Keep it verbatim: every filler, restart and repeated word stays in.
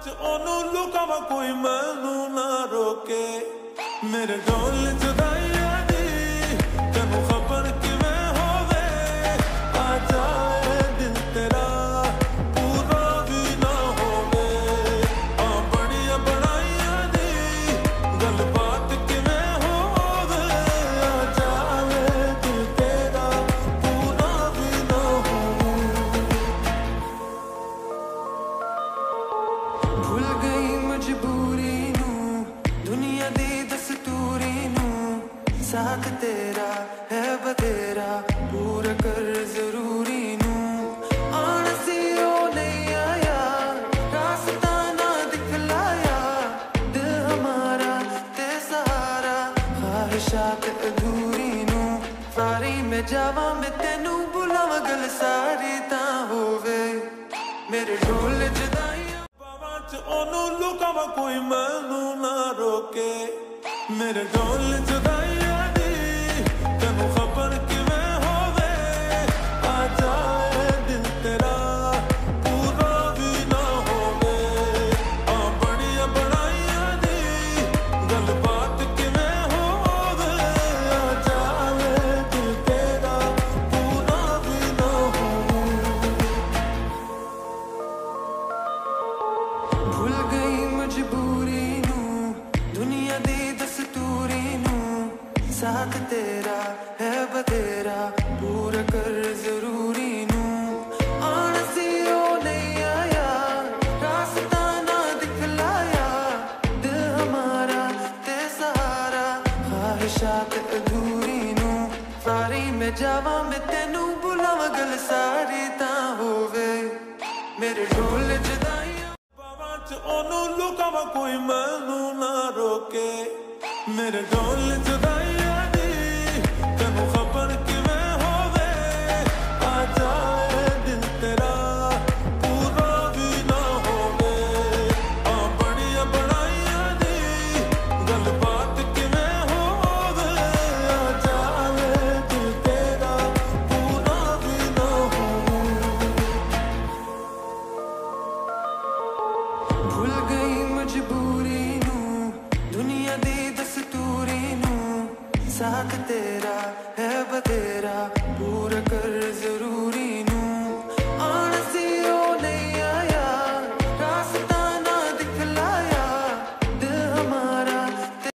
ਚ ਉਹਨੂੰ ਲੁਕਾਵਾਂ ਕੋਈ ਮੈਨੂੰ ਨਾ ਰੋਕੇ ਮੇਰੇ ਢੋਲ ਜੁਦਾਈਆਂ ਦੀ ਤੈਨੂੰ ਖਬਰ ਕਿਵੇਂ ਹੋਵੇ ਆ ਜਾਏ ਦਿਲ ਤੇਰਾ ਪੂਰਾ ਵੀ ਨਾ ਹੋਵੇ ਆ ਬੜੀਆਂ ਬਣਾਈਆਂ ਦੀ ਗੱਲਬਾਤ ਕਿਵੇਂ ਹੋਵੇ ਆ ਜਾਏ ਦਿਲ ਤੇਰਾ ਪੂਰਾ ਵੀ ਨਾ ਹੋਵੇ ਭੁੱਲ ਗਈ ਮਜਬੂਰੀ ਨੂੰ ਦੁਨੀਆ ਦੀ ਦਸਤੂਰੀ ਨੂੰ ਸਾਥ ਤੇਰਾ ਹੈ ਬਤੇਰਾ ਪੂਰਾ ਕਰ ਜ਼ਰੂਰੀ ਨੂੰ ਆਣ ਸੀ ਉਹ ਨਹੀਂ ਆਇਆ ਰਾਸਤਾ ਨਾ ਦਿਖਲਾਇਆ ਦਿਲ ਹਮਾਰਾ ਤੇ ਸਹਾਰਾ ਖਾਹਿਸ਼ਾਤ ਅਧੂਰੀ ਨੂੰ ਸਾਰੀ ਮੈਂ ਜਾਵਾਂ ਮੈਂ ਤੈਨੂੰ ਬੁਲਾਵਾਂ ਗੱਲ ਸਾਰੀ ਤਾਂ ਹੋਵੇ ਮੇਰੇ ਢੋਲ ਜੁਦਾਈਆਂ ਬਾਵਾਂ ਚ ਉਹਨੂੰ ਲੁਕਾਵਾਂ ਕੋਈ ਮੈਨੂੰ ਨਾ ਰੋਕੇ ਮੇਰੇ ਢੋਲ ਜੁਦਾਈਆਂ ਦੀ ਤੈਨੂੰ ਖਬਰ ਕਿਵੇਂ ਹੋਵੇ ਆ ਜਾਏ ਦਿਲ ਤੇਰਾ ਪੂਰਾ ਵੀ ਨਾ ਹੋਵੇ ਆ ਬੜੀਆਂ ਬਣਾਈਆਂ ਦੀ ਗੱਲਬਾਤ ਕਿਵੇਂ ਹੋਵੇ ਆ ਜਾਏ ਦਿਲ ਤੇਰਾ ਪੂਰਾ ਵੀ ਨਾ ਹੋਵੇ ਭੁੱਲ ਗਈ ਮਜਬੂਰੀ ਨੂੰ ਦੁਨੀਆ ਦੀ ਦਸਤੂਰੀ ਨੂੰ ਸਾਥ ਤੇਰਾ ਹੈ ਬਤੇਰਾ ਪੂਰਾ ਕਰ ਜ਼ਰੂਰੀ ਨੂੰ ਆਣ ਸੀ ਉਹ ਨਹੀਂ ਆਇਆ ਰਾਸਤਾ ਨਾ ਦਿਖਲਾਇਆ ਦਿਲ ਹਮਾਰਾ ਤੇ ਸਹਾਰਾ ਖਾਹਿਸ਼ਾਤ ਅਧੂਰੀ ਨੂੰ ਸਾਰੀ ਮੈਂ ਜਾਵਾਂ ਮੈਂ ਤੈਨੂੰ ਬੁਲਾਵਾਂ ਗੱਲ ਸਾਰੀ ਤਾਂ ਹੋਵੇ ਮੇਰੇ ਢੋਲ ਜੁਦਾਈਆਂ ਬਾਵਾਂ ਚ ਉਹਨੂੰ ਲੁਕਾਵਾਂ ਕੋਈ ਮੈਨੂੰ ਨਾ ਰੋਕੇ ਮੇਰੇ ਢੋਲ ਜੁਦਾਈਆਂ ਦੀ ਤੈਨੂੰ ਖਬਰ ਕਿਵੇਂ ਹੋਵੇ ਆ ਜਾਏ ਦਿਲ ਤੇਰਾ ਪੂਰਾ ਵੀ ਨਾ ਹੋਵੇ ਆ ਬੜੀਆਂ ਬਣਾਈਆਂ ਦੀ ਗੱਲਬਾਤ ਕਿਵੇਂ ਹੋਵੇ ਆ ਜਾਏ ਦਿਲ ਤੇਰਾ ਪੂਰਾ ਵੀ ਨਾ ਹੋਵੇ ਭੁੱਲ ਗਈ ਮਜਬੂਰੀ ਨੂੰ ਦੁਨੀਆ ਦੀ ਦਸਤੂਰੀ ਨੂੰ ਸਾਥ ਤੇਰਾ ਹੈ ਬਤੇਰਾ ਪੂਰਾ ਕਰ ਜ਼ਰੂਰ